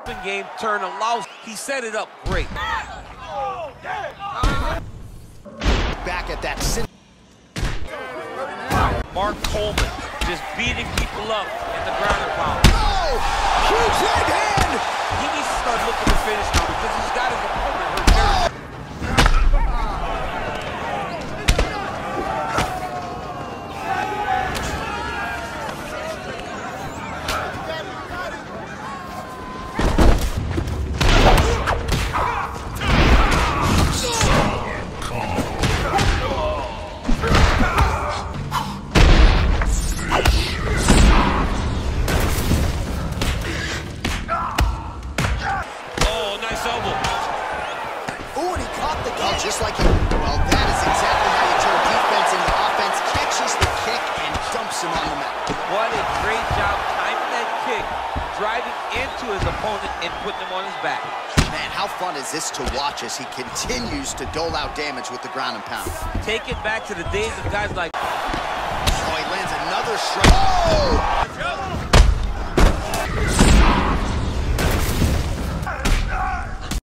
game turn allows. He set it up great. Back at that. Mark Coleman just beating people up in the ground and pound. Oh, huge right hand! He needs to start looking to finish now because he's got his opponent hurt terribly. Just like him. Well, that is exactly how you turn defense into offense. Catches the kick and dumps him on the mat. What a great job timing that kick, driving into his opponent and putting him on his back. Man, how fun is this to watch as he continues to dole out damage with the ground and pound. Take it back to the days of guys like... Oh, he lands another strike. Oh!